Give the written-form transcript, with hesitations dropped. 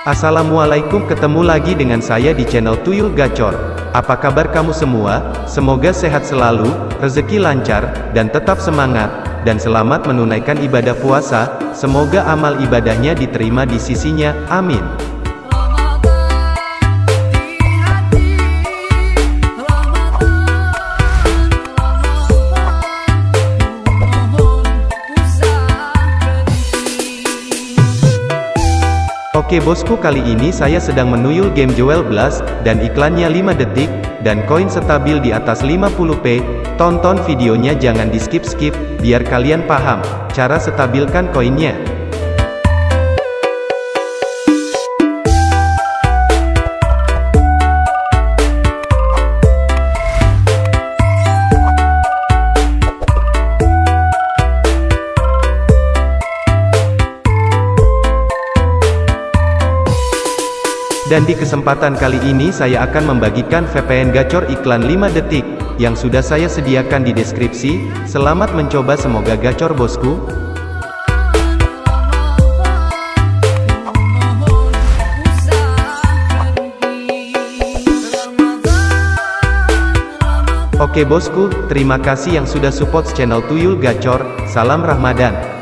Assalamualaikum, ketemu lagi dengan saya di channel Tuyul Gacor. Apa kabar kamu semua? Semoga sehat selalu, rezeki lancar, dan tetap semangat, dan selamat menunaikan ibadah puasa. Semoga amal ibadahnya diterima di sisinya, amin. Oke bosku, kali ini saya sedang menuyul game Jewel Blast, dan iklannya 5 detik, dan koin stabil di atas 50p, tonton videonya jangan di skip-skip, biar kalian paham, cara stabilkan koinnya. Dan di kesempatan kali ini saya akan membagikan VPN gacor iklan 5 detik, yang sudah saya sediakan di deskripsi. Selamat mencoba, semoga gacor bosku. Oke bosku, terima kasih yang sudah support channel Tuyul Gacor. Salam Ramadan.